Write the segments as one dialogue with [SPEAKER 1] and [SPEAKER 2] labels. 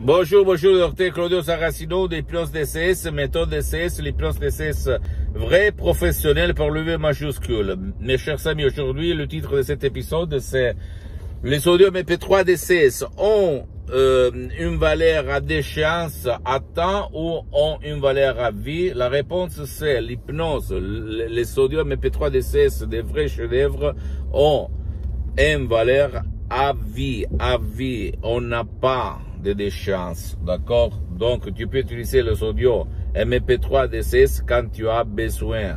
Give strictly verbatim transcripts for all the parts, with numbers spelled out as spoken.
[SPEAKER 1] Bonjour, bonjour, docteur Claudio Saracino d'Hypnose D C S, méthode D C S, l'hypnose D C S vrai, professionnel par le V majuscule. Mes chers amis, aujourd'hui, le titre de cet épisode, c'est les sodium M P trois D C S ont euh, une valeur à déchéance à temps ou ont une valeur à vie? La réponse, c'est l'hypnose. Les sodium M P trois D C S, des vrais chefs-d'œuvre, ont une valeur à vie, à vie. On n'a pas de déchéance, d'accord? Donc, tu peux utiliser le sodium M P trois D C S quand tu as besoin.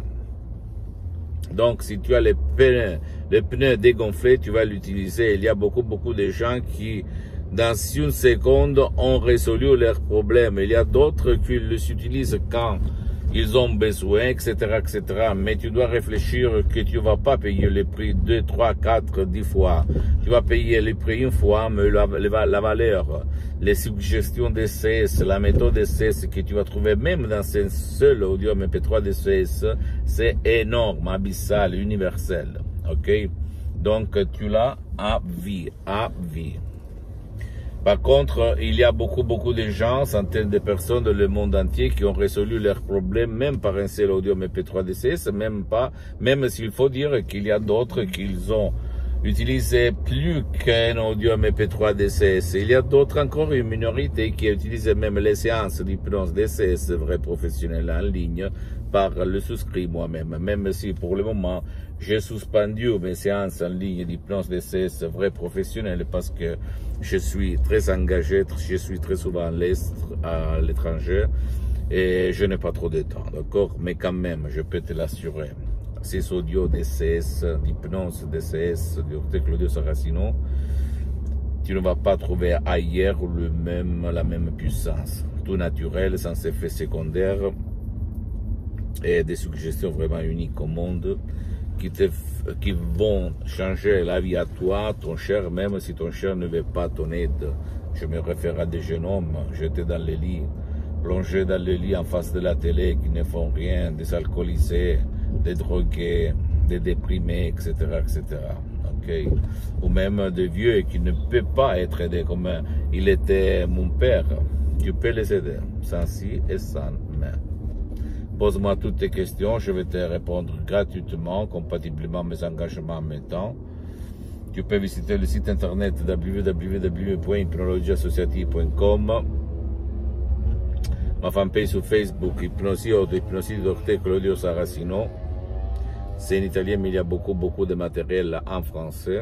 [SPEAKER 1] Donc, si tu as les pneus, les pneus dégonflés, tu vas l'utiliser. Il y a beaucoup, beaucoup de gens qui, dans une seconde, ont résolu leurs problèmes. Il y a d'autres qui les utilisent quand ils ont besoin, et cetera, et cetera. Mais tu dois réfléchir que tu vas pas payer le prix deux, trois, quatre, dix fois. Tu vas payer le prix une fois, mais la, la, la valeur, les suggestions D C S, la méthode D C S que tu vas trouver même dans un seul audio M P trois D C S, c'est énorme, abyssal, universel. Ok? Donc, tu l'as à vie, à vie. Par contre, il y a beaucoup, beaucoup de gens, centaines de personnes dans le monde entier qui ont résolu leurs problèmes, même par un seul audio M P trois D C S, même pas, même s'il faut dire qu'il y a d'autres qu'ils ont utilisé plus qu'un audio M P trois D C S. Il y a d'autres encore, une minorité qui utilisent même les séances d'hypnose D C S, vrai professionnel en ligne, par le souscrit moi-même. Même si pour le moment, j'ai suspendu mes séances en ligne d'hypnose D C S vrai professionnel parce que je suis très engagé, je suis très souvent à l'étranger et je n'ai pas trop de temps, d'accord? Mais quand même, je peux te l'assurer. Ces audios D C S, d'hypnose D C S, du docteur Claudio Saracino, tu ne vas pas trouver ailleurs le même, la même puissance. Tout naturel, sans effet secondaire et des suggestions vraiment uniques au monde qui, te, qui vont changer la vie à toi, ton cher, même si ton cher ne veut pas ton aide. Je me réfère à des jeunes hommes jetés dans les lits, plongés dans les lits en face de la télé, qui ne font rien, des alcoolisés, des drogués, des déprimés, et cetera, et cetera. Okay? Ou même des vieux qui ne peuvent pas être aidés comme il était mon père. Tu peux les aider, sans si et sans mais. Pose-moi toutes tes questions, je vais te répondre gratuitement, compatiblement à mes engagements en même temps. Tu peux visiter le site internet w w w point hypnologie associative point com, ma fanpage sur Facebook, Hypnosie ou Hypnosie docteur Claudio Saracino. C'est en italien, mais il y a beaucoup, beaucoup de matériel en français.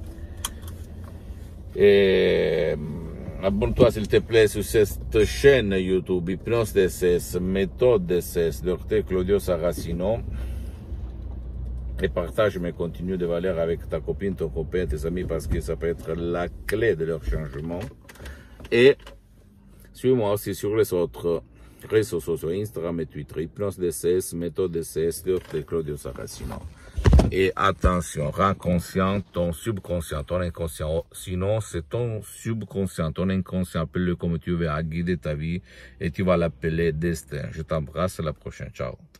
[SPEAKER 1] Et abonne-toi s'il te plaît sur cette chaîne YouTube, Hypnose D C S, méthode D C S, docteur Claudio Saracino. Et partage mes contenus de valeur avec ta copine, ton copain, tes amis, parce que ça peut être la clé de leur changement. Et suis-moi aussi sur les autres réseaux sociaux, Instagram et Twitter, Hypnose D C S, méthode D C S, docteur Claudio Saracino. Et attention, rends conscient ton subconscient, ton inconscient. Sinon, c'est ton subconscient, ton inconscient, appelle-le comme tu veux, à guider ta vie et tu vas l'appeler destin. Je t'embrasse, à la prochaine. Ciao.